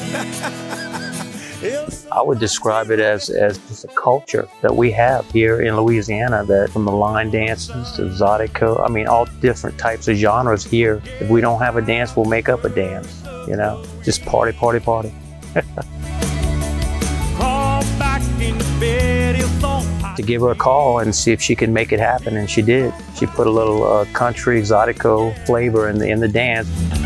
I would describe it as just a culture that we have here in Louisiana, that from the line dances to Zydeco, I mean, all different types of genres here. If we don't have a dance, we'll make up a dance, you know? Just party, party, party. To give her a call and see if she could make it happen, and she did. She put a little country Zydeco flavor in the dance.